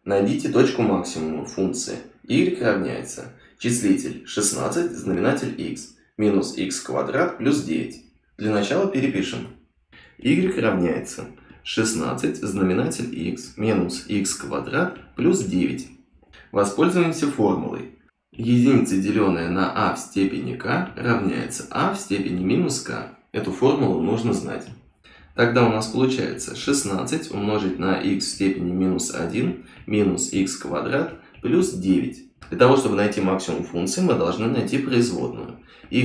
Найдите точку максимума функции y равняется числитель 16, знаменатель x, минус x квадрат плюс 9. Для начала перепишем. Y равняется 16, знаменатель x, минус x квадрат плюс 9. Воспользуемся формулой. Единица, деленная на а в степени k, равняется а в степени минус k. Эту формулу нужно знать. Тогда у нас получается 16 умножить на x в степени минус 1 минус x квадрат плюс 9. Для того, чтобы найти максимум функции, мы должны найти производную.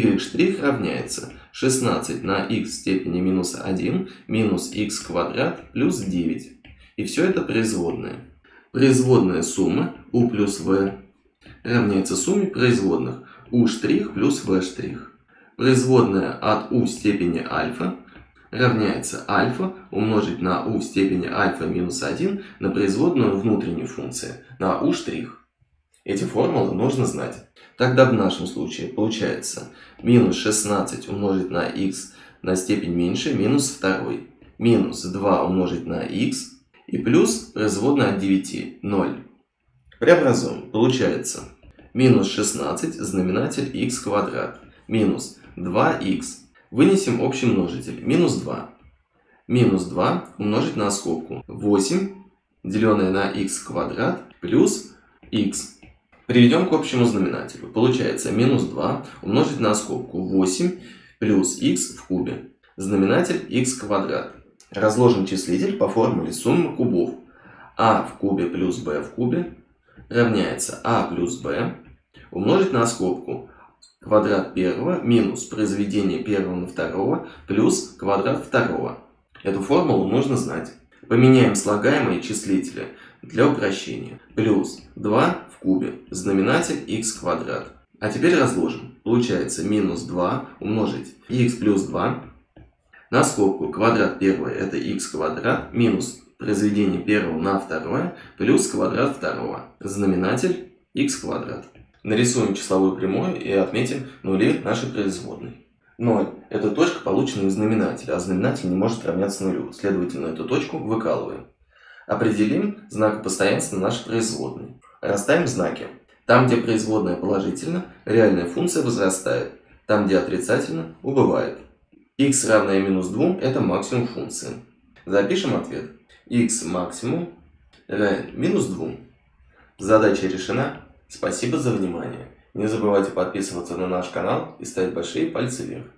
Y' равняется 16 на x в степени минус 1 минус x квадрат плюс 9. И все это производные. Производная суммы u плюс v равняется сумме производных u' плюс v'. Производная от u в степени альфа равняется альфа умножить на u в степени альфа минус 1 на производную внутренней функции на u'. Эти формулы нужно знать. Тогда в нашем случае получается минус 16 умножить на x на степень меньше минус 2, минус 2 умножить на x и плюс производная от 9, 0. Преобразуем. Получается минус 16 знаменатель x квадрат минус 2x. Вынесем общий множитель. Минус 2. Минус 2 умножить на скобку 8, деленное на x квадрат, плюс x. Приведем к общему знаменателю. Получается минус 2 умножить на скобку 8 плюс x в кубе. Знаменатель x квадрат. Разложим числитель по формуле суммы кубов. А в кубе плюс b в кубе равняется а плюс b умножить на скобку квадрат первого минус произведение первого на второго плюс квадрат второго. Эту формулу нужно знать. Поменяем слагаемые числители для упрощения. Плюс 2 в кубе, знаменатель x квадрат. А теперь разложим. Получается минус 2 умножить x плюс 2 на скобку квадрат первого это x квадрат минус произведение первого на второе плюс квадрат второго. Знаменатель x квадрат. Нарисуем числовую прямую и отметим нули нашей производной. 0 – это точка, полученная из знаменателя, а знаменатель не может равняться нулю. Следовательно, эту точку выкалываем. Определим знак постоянства нашей производной. Расставим знаки. Там, где производная положительна, реальная функция возрастает. Там, где отрицательно, убывает. X равное минус 2 – это максимум функции. Запишем ответ. X максимум равен минус 2. Задача решена. Спасибо за внимание. Не забывайте подписываться на наш канал и ставить большие пальцы вверх.